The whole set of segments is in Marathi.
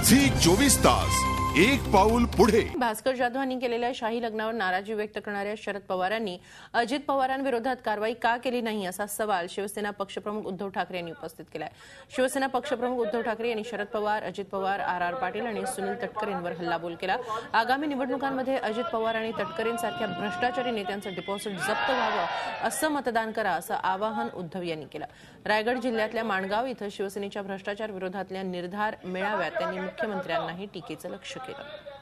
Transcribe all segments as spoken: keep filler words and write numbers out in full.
झी चोवीस तास एक पाऊल पुढे। भास्कर जाधवांनी केलेल्या शाही लग्नावर नाराजी व्यक्त करणाऱ्या शरद पवारांनी अजित पवारांविरोधात कारवाई का केली नाही असा सवाल शिवसेना पक्षप्रमुख उद्धव ठाकरे यांनी उपस्थित केलाय। शिवसेना पक्षप्रमुख उद्धव ठाकरे यांनी शरद पवार, अजित पवार, आर आर पाटील आणि सुनील तटकरेंवर हल्लाबोल केला। आगामी निवडणुकांमध्ये अजित पवार आणि तटकरेंसारख्या भ्रष्टाचारी नेत्यांचं डिपॉझिट जप्त व्हावं असं मतदान करा असं आवाहन उद्धव यांनी केलं। रायगड जिल्ह्यातल्या माणगाव इथं शिवसेनेच्या भ्रष्टाचार विरोधातल्या निर्धार मेळाव्यात त्यांनी मुख्यमंत्र्यांनाही टीकेचं लक्ष्य केलं।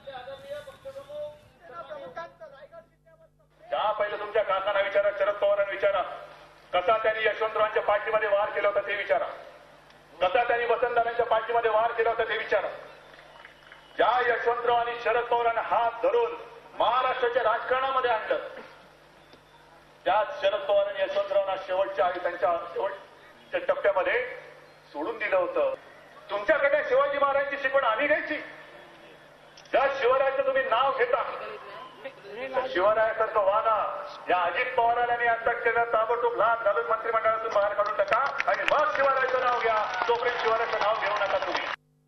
पहिले तुमच्या काकांना विचारा, शरद पवारांना विचारा, कसा त्यांनी यशवंतरावांच्या पाठीमध्ये वार केला होता ते विचारा, कसा त्यांनी वसंतदादांच्या पाठीमध्ये वार केला होता ते विचारा। ज्या यशवंतराव आणि शरद पवारांना हात धरून महाराष्ट्राच्या राजकारणामध्ये आणलं, त्या शरद पवारांनी यशवंतरावांना शेवटच्या आधी त्यांच्या शेवटच्या टप्प्यामध्ये सोडून दिलं होतं। तुमच्याकडे शिवाजी महाराजांची शिकवण आम्ही घ्यायची। ज्या शिवरायाचं तुम्ही नाव घेता शिवरायासारखं व्हा। या अजित पवारांना आणि अटक केलं, ताबडतोब लाच घालून मंत्रिमंडळातून बाहेर काढून टाका आणि मग शिवरायाचं नाव घ्या। तोपर्यंत शिवरायाचं नाव घेऊ नका। तुम्ही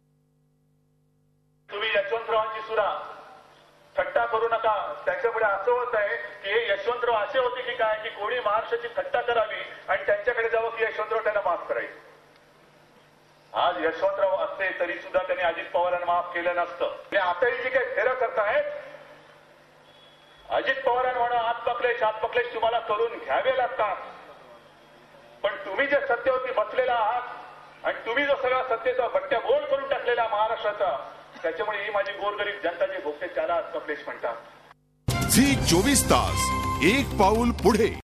तुम्ही यशवंतरावांची सुद्धा थट्टा करू नका। त्यांच्यापुढे असं होत आहे की हे यशवंतराव असे होते की काय की कोणी महाराष्ट्राची थट्टा करावी आणि त्यांच्याकडे जावं की यशवंतराव त्यांना माफ करायचे। आज यशवंतराव असते तरी सुद्धा त्यांनी अजित पवारांना माफ केलं नसतं। आता ही जी काही फेरं करतायत, अजित पवारांना म्हणा हात पकलेश हात पकलेश तुम्हाला करून घ्यावे लागतात, पण तुम्ही जे सत्तेवरती बसलेला आहात आणि तुम्ही जो सगळा सत्तेचा भट्ट्या गोल करून टाकलेला महाराष्ट्राचा, त्याच्यामुळे ही माझी गोरगरीब जनता जी भोगते त्याला हात पकलेश म्हणतात। झी चोवीस तास एक पाऊल पुढे।